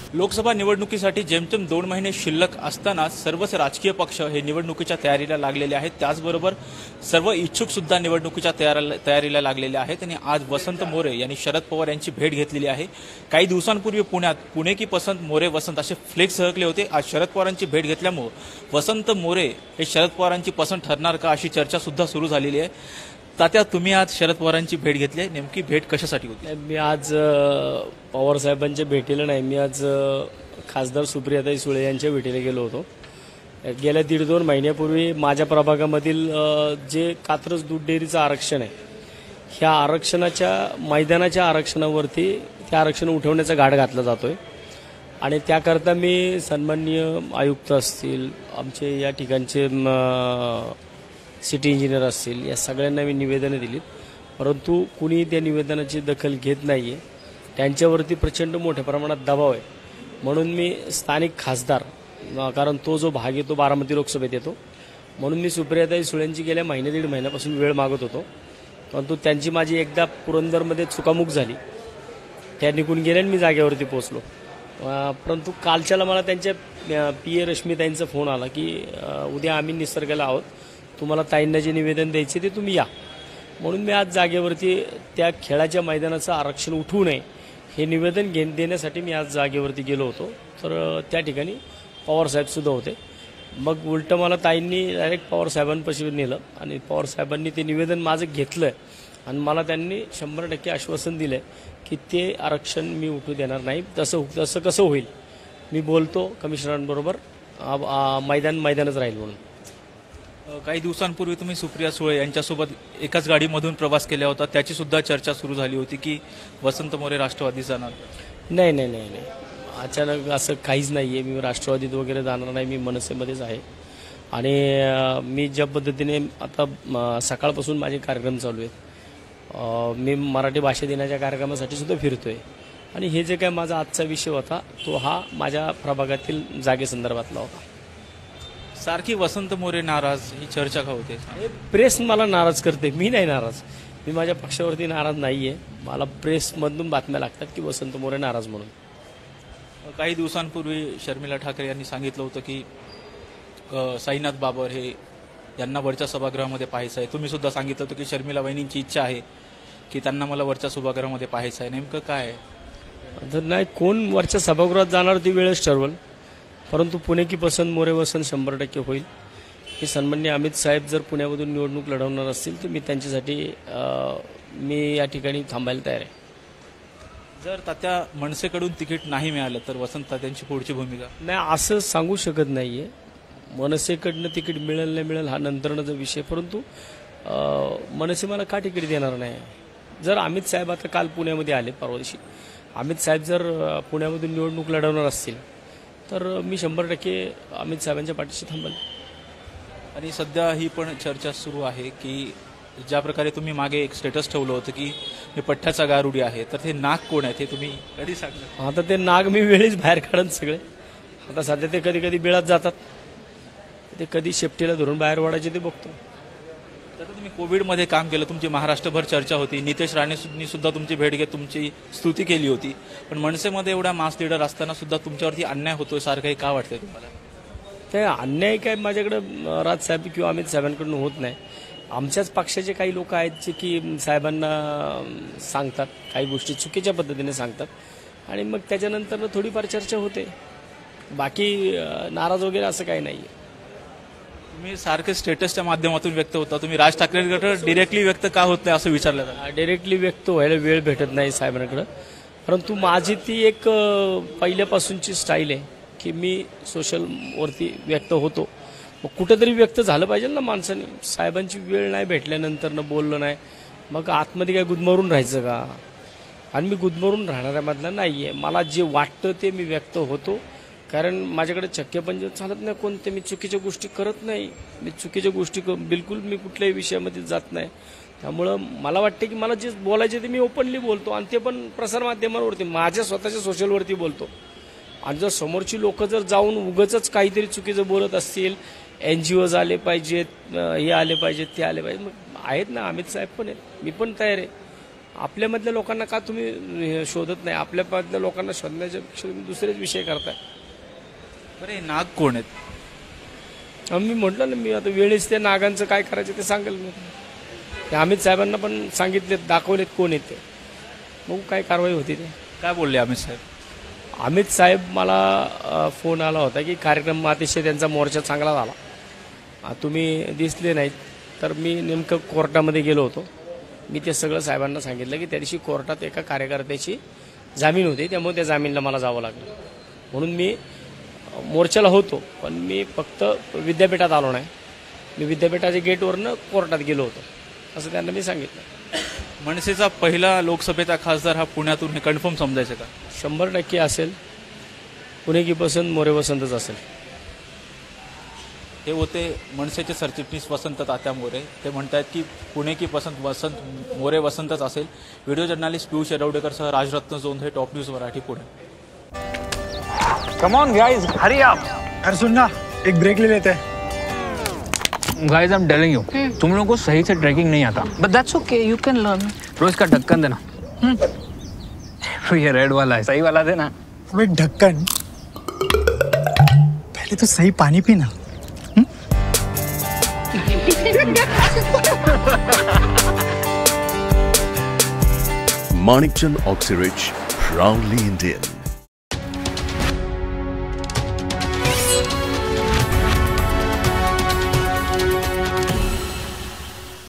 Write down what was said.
लोकसभा निवडणुकीसाठी जेमतेम 2 महिने शिल्लक असताना सर्वच राजकीय पक्ष हे निवडणुकीच्या तयारीला लागलेले आहेत। त्याचबरोबर सर्व इच्छुक सुद्धा निवडणुकीच्या तयारीला लागलेले आहेत आणि आज वसंत मोरे यांनी शरद पवार यांची भेट घेतलेली आहे। काही दिवसांपूर्वी पुण्यात पुणे की पसंत मोरे वसंत असे फ्लेक्स झळकले होते। आज शरद पवारांची भेट घेतल्यामुळे वसंत मोरे हे शरद पवारांची पसंत ठरणार का अशी चर्चा सुद्धा सुरू झालेली आहे। तात्या, तुम्ही आज शरद पवारांची भेट घेतली आहे, नेमकी भेट कशासाठी होती? मी आज पवार साहेबांच्या भेटीला नाही, मी आज खासदार सुप्रियाताई सुळे यांच्या भेटीला गेलो होतो। गेल्या 1.5-2 महिन्यापूर्वी माझ्या प्रभागामधील जे कात्रज दूध डेअरीचं आरक्षण आहे, ह्या आरक्षणाच्या मैदानाच्या आरक्षणावरती ते आरक्षण उठवण्याचा घाट घातला जातोय आणि त्याकरता मी सन्माननीय आयुक्त असतील, आमचे या ठिकाणचे सिटी इंजिनियर असतील, या सगळ्यांना मी निवेदनं दिलीत, परंतु कुणी त्या निवेदनाची दखल घेत नाही आहे। त्यांच्यावरती प्रचंड मोठ्या प्रमाणात दबाव आहे, म्हणून मी स्थानिक खासदार, कारण तो जो भाग आहे तो बारामती लोकसभेत येतो, म्हणून मी सुप्रियाताई सुळेंची गेल्या 1.5 महिन्यापासून वेळ मागत होतो, परंतु त्यांची माझी एकदा पुरंदरमध्ये चुकामुक झाली, त्या निघून गेल्या आणि मी जागेवरती पोहोचलो। परंतु कालच्याला मला त्यांच्या PA रश्मीताईंचा फोन आला की उद्या आम्ही निसर्गाला आहोत, तुम्हाला ताईंना जे निवेदन द्यायचे ते तुम्ही या, म्हणून मी आज जागेवरती त्या खेळाच्या मैदानाचं आरक्षण उठवू नये हे निवेदन देण्यासाठी मी आज जागेवरती गेलो होतो। तर त्या ठिकाणी पवारसाहेबसुद्धा होते, मग उलटं मला ताईंनी डायरेक्ट पवारसाहेबांपाशी नेलं आणि पवारसाहेबांनी ते निवेदन माझं घेतलं आणि मला त्यांनी 100% आश्वासन दिलं की ते आरक्षण मी उठू देणार नाही। तसं कसं होईल, मी बोलतो कमिशनरांबरोबर, मैदानच राहील म्हणून। काही दिवसांपूर्वी तुम्ही सुप्रिया सुळे यांच्यासोबत एकाच गाडीमधून प्रवास केला होता, त्याची सुद्धा चर्चा सुरू झाली होती की वसंत मोरे राष्ट्रवादी जाणार। नाही, अचानक असं काहीच नाही आहे, मी राष्ट्रवादीत वगैरे जाणार नाही, मी मनसेमध्येच आहे आणि मी ज्या पद्धतीने आता सकाळपासून माझे कार्यक्रम चालू आहेत, मी मराठी भाषा दिनाच्या कार्यक्रमासाठी सुद्धा फिरतोय आणि हे जे काय माझा आजचा विषय होता तो हा माझ्या प्रभागातील जागेसंदर्भातला होता। सारखी वसंत मोरे नाराज ही चर्चा का होते? प्रेस मला नाराज करते, मी नाही नाराज, मी माझ्या पक्षावरती नाराज नाहीये, मला प्रेसमधून बातम्या लागतात की वसंत मोरे नाराज म्हणून। काही दिवसांपूर्वी शर्मिला ठाकरे यांनी सांगितलं होतं की साईनाथ बाबर हे यांना वरच्या सभागृहामध्ये पाहायचं आहे, तुम्ही सुद्धा सांगितलं होतं की शर्मिला वहिनींची इच्छा आहे की त्यांना मला वरच्या सभागृहामध्ये पाहायचं आहे, नेमकं काय आहे? तर नाही, कोण वरच्या सभागृहात जाणार ती वेळच ठरवल, परंतु पुणे की पसंत मोरे वसंत 100% होईल। हे सन्माननीय अमित साहेब जर पुण्यामधून निवडणूक लढवणार असतील तर मी त्यांच्यासाठी मी या ठिकाणी थांबायला तयार आहे। जर तात्या मनसेकडून तिकीट नाही मिळालं तर वसंत तात्यांची पुढची भूमिका? नाही, असं सांगू शकत नाहीये, मनसेकडनं तिकीट मिळेल नाही मिळेल हा नंतरचा विषय, परंतु मनसे मला का तिकीट देणार नाही? जर अमित साहेब आता काल पुण्यामध्ये आले, परवा दिवशी अमित साहेब जर पुण्यामधून निवडणूक लढवणार असतील तर मी 100% अमित साहेबांच्या पाठीशी थांबेल। आणि सध्या ही पण चर्चा सुरू आहे की ज्या प्रकारे तुम्ही मागे एक स्टेटस ठेवलं होतं की मी पठ्ठ्याचा गारुडी आहे, तर ते नाग कोण आहे ते तुम्ही कधी सांगलं? आता ते नाग मी वेळीच बाहेर काढत सगळे, आता सध्या ते कधी कधी बिळात जातात, ते कधी शेपटीला धरून बाहेर वाढायचे ते बघतो। तर तुम्ही कोविडमध्ये काम केलं, तुमची महाराष्ट्रभर चर्चा होती, नितेश राणेंनी सुद्धा तुमची भेट घेत तुमची स्तुती केली होती, पण मनसेमध्ये एवढा मास लीडर असताना सुद्धा तुमच्यावरती अन्याय होतोय सारखं, काय वाटतंय तुम्हाला? ते अन्याय काय माझ्याकडे राजसाहेब किंवा अमित साहेबांकडून होत नाही, आमच्याच पक्षाचे काही लोक आहेत जे की साहेबांना सांगतात, काही गोष्टी चुकीच्या पद्धतीने सांगतात आणि मग त्याच्यानंतर थोडीफार चर्चा होते, बाकी नाराज वगैरे असं काही नाही आहे। तुम्ही सारखे स्टेटसच्या माध्यमातून व्यक्त होता, तुम्ही राज ठाकरेंकडे डिरेक्टली व्यक्त का होत नाही असं विचारलं जातं? डिरेक्टली व्यक्त व्हायला वेळ भेटत नाही साहेबांकडे, परंतु माझी ती एक पहिल्यापासूनची स्टाईल आहे की मी सोशलवरती व्यक्त होतो, मग कुठेतरी व्यक्त झालं पाहिजे ना माणसाने। साहेबांची वेळ नाही भेटल्यानंतर न बोललं नाही, मग आतमध्ये काय गुदमरून राहायचं का? आणि मी गुदमरून राहणाऱ्यामधला नाही आहे, मला जे वाटतं ते मी व्यक्त होतो, कारण माझ्याकडे चक्केपंज चालत नाही कोणते, मी चुकीच्या गोष्टी करत नाही, मी चुकीच्या गोष्टी बिलकुल मी कुठल्याही विषयामध्ये जात नाही, त्यामुळं मला वाटतं की मला जे बोलायचे ते मी ओपनली बोलतो आणि ते पण प्रसारमाध्यमांवरती माझ्या स्वतःच्या सोशलवरती बोलतो। आणि जर समोरची लोक जर जाऊन उगाचच काहीतरी चुकीचं बोलत असतील, NGOज आले पाहिजेत, हे आले पाहिजेत, ते आले पाहिजेत, मग आहेत ना अमित साहेब पण आहेत, मी पण तयार आहे, आपल्यामधल्या लोकांना का तुम्ही शोधत नाही? आपल्यामधल्या लोकांना शोधण्याच्या पेक्षा तुम्ही दुसरेच विषय करताय. बरं हे नाग कोण आहेत? मी म्हटलं ना, मी आता वेळेस त्या नागांचं काय करायचं ते सांगेल मी. ते अमित साहेबांना पण सांगितलेत, दाखवलेत कोण येते, मग काय कारवाई होती ते. काय बोलले अमित साहेब? अमित साहेब मला फोन आला होता की कार्यक्रम अतिशय त्यांचा मोर्चा चांगला झाला, तुम्ही दिसले नाहीत. तर मी नेमकं कोर्टामध्ये गेलो होतो. मी ते सगळं साहेबांना सांगितलं की त्या दिवशी कोर्टात एका कार्यकर्त्याची जामीन होती, त्यामुळे त्या जामीनला मला जावं लागलं. म्हणून मी मोर्चाला होतो, पण मी फक्त विद्यापीठात आलो नाही. मी विद्यापीठाच्या गेटवरनं कोर्टात गेलो होतो, असं त्यांना मी सांगितलं. मनसेचा पहिला लोकसभेचा खासदार हा पुण्यातून हे कन्फर्म समजायचं का? 100% असेल. पुणे की पसंत मोरे वसंतच असेल. हे होते मनसेचे सरचिटणीस वसंत तात्या मोरे. ते म्हणतात की पुणे की पसंत वसंत मोरे वसंतच असेल. व्हिडिओ जर्नलिस्ट पियुष येरवडेकरसह Rajratna Jondhale, top news Marathi, Pune. Come on guys, hurry up. अरे सुन ना, एक ब्रेक ले लेते हैं. Guys, I am telling you, तुम लोगों को सही से ट्रैकिंग नहीं आता. But that's okay, you can learn. रोज का ढक्कन देना. ये रेड वाला है, सही वाला देना. अबे ढक्कन, पहले तो सही पानी पीना. Manikchand Oxyrich, proudly Indian.